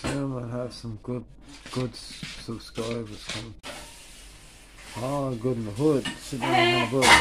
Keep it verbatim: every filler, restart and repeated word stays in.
Soon we'll have some good, good subscribers coming. All good in the hood, sitting on the hood.